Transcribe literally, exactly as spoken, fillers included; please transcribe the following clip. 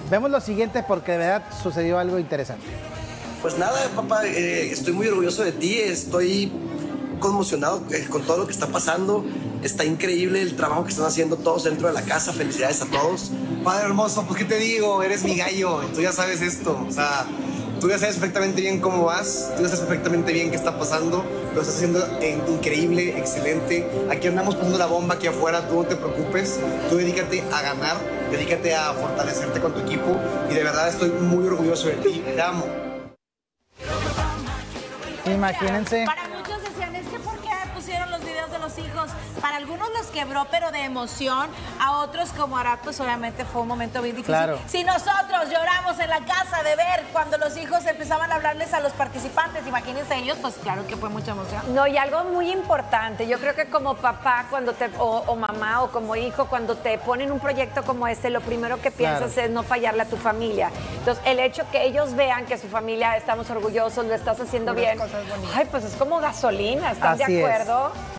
Vemos lo siguiente porque de verdad sucedió algo interesante. Pues nada, papá, eh, estoy muy orgulloso de ti, estoy conmocionado eh, con todo lo que está pasando. Está increíble el trabajo que están haciendo todos dentro de la casa. Felicidades a todos. Padre hermoso, pues qué te digo, eres mi gallo, tú ya sabes esto, o sea, tú ya sabes perfectamente bien cómo vas, tú ya sabes perfectamente bien qué está pasando, lo estás haciendo eh, increíble, excelente. Aquí andamos pasando la bomba aquí afuera, tú no te preocupes, tú dedícate a ganar, dedícate a fortalecerte con tu equipo y de verdad estoy muy orgulloso de ti, te amo. Imagínense. Para muchos decían, es que ¿por qué pusieron los videos de los hijos? Para algunos los quebró, pero de emoción. A otros, como Arad, pues obviamente fue un momento bien difícil. Claro. Si nosotros lloramos en la casa de ver cuando los hijos empezaban a hablarles a los participantes, imagínense ellos, pues claro que fue mucha emoción. No, y algo muy importante, yo creo que como papá cuando te, o, o mamá o como hijo, cuando te ponen un proyecto como este, lo primero que piensas Claro. es no fallarle a tu familia. Entonces, el hecho que ellos vean que su familia estamos orgullosos, lo estás haciendo Puras bien, cosas bonitas. ay, pues es como gasolina, ¿estás Así de es. acuerdo?